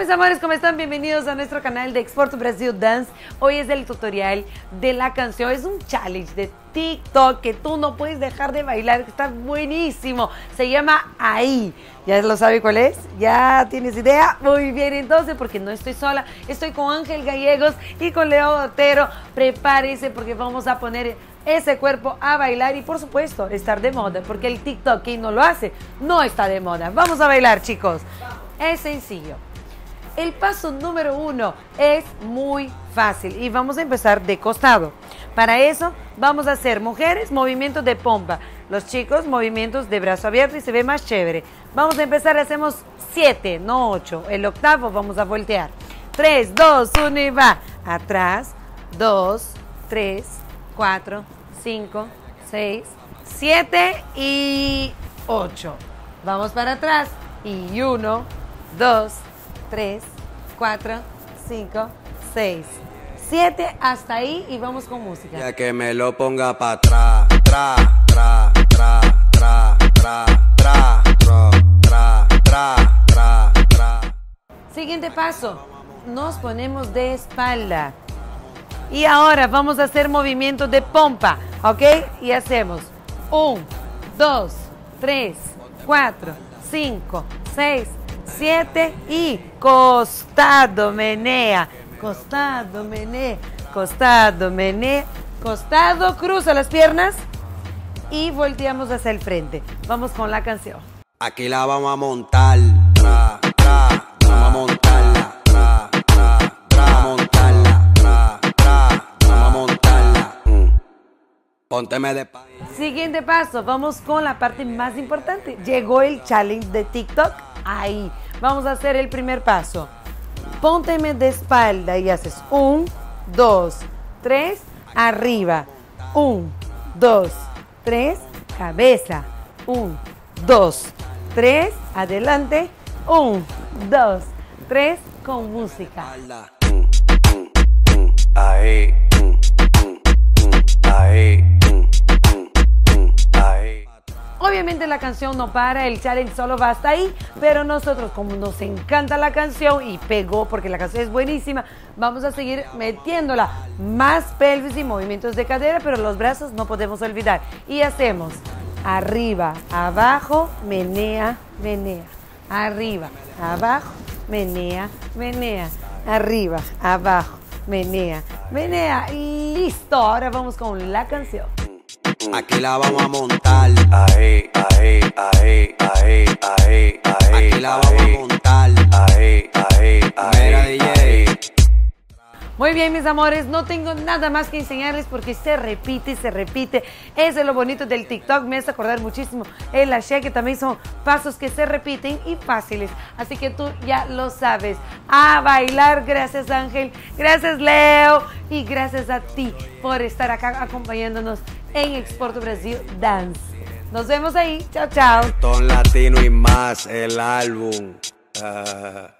mis amores, ¿cómo están? Bienvenidos a nuestro canal de Exporto Brasil Dance. Hoy es el tutorial de la canción. Es un challenge de TikTok que tú no puedes dejar de bailar, que está buenísimo. Se llama Ahí. ¿Ya lo sabe cuál es? ¿Ya tienes idea? Muy bien, entonces, porque no estoy sola. Estoy con Ángel Gallegos y con Leo Otero. Prepárese porque vamos a poner ese cuerpo a bailar y, por supuesto, estar de moda. Porque el TikTok, quien no lo hace, no está de moda. Vamos a bailar, chicos. Es sencillo. El paso número 1 es muy fácil y vamos a empezar de costado. Para eso vamos a hacer mujeres, movimientos de pompa. Los chicos, movimientos de brazo abierto y se ve más chévere. Vamos a empezar, hacemos 7, no 8. El octavo vamos a voltear. 3, 2, 1 y va. Atrás, 2, 3, 4, 5, 6, 7 y 8. Vamos para atrás y 1, 2, 3, 4, 5, 6, 7, hasta ahí y vamos con música. Ya que me lo ponga para atrás, tra, tra, tra, tra, tra, tra, tra, tra, tra, tra. Siguiente paso, nos ponemos de espalda. Y ahora vamos a hacer movimientos de pompa, ¿ok? Y hacemos 1, 2, 3, 4, 5, 6, 7 y costado, menea, costado, menea, costado, menea, costado, cruza las piernas y volteamos hacia el frente. Vamos con la canción. Aquí la vamos a montar, tra, tra, vamos a montarla, tra, tra, tra, vamos a montarla, tra, tra, vamos a montarla. Pónteme de pan. Siguiente paso, vamos con la parte más importante. Llegó el challenge de TikTok. Ahí, vamos a hacer el primer paso. Pónteme de espalda y haces 1, 2, 3, arriba. 1, 2, 3, cabeza. 1, 2, 3, adelante. 1, 2, 3, con música. Ahí, ahí. Obviamente la canción no para, el challenge solo va hasta ahí, pero nosotros, como nos encanta la canción y pegó porque la canción es buenísima, vamos a seguir metiéndola. Más pelvis y movimientos de cadera, pero los brazos no podemos olvidar. Y hacemos arriba, abajo, menea, menea. Arriba, abajo, menea, menea. Arriba, abajo, menea, menea. Y listo, ahora vamos con la canción. Aquí la vamos a montar, ahí, ahí, ahí, ahí, ahí, ahí. Aquí la vamos a montar, ahí, ahí, ahí, ahí. Muy bien, mis amores, no tengo nada más que enseñarles porque se repite y se repite. Eso es lo bonito del TikTok, me hace acordar muchísimo el Axé, que también son pasos que se repiten y fáciles. Así que tú ya lo sabes. A bailar, gracias Ángel, gracias Leo y gracias a ti por estar acá acompañándonos en Exporto Brasil Dance. Nos vemos ahí, chao, chao. Ton Latino y más, el álbum.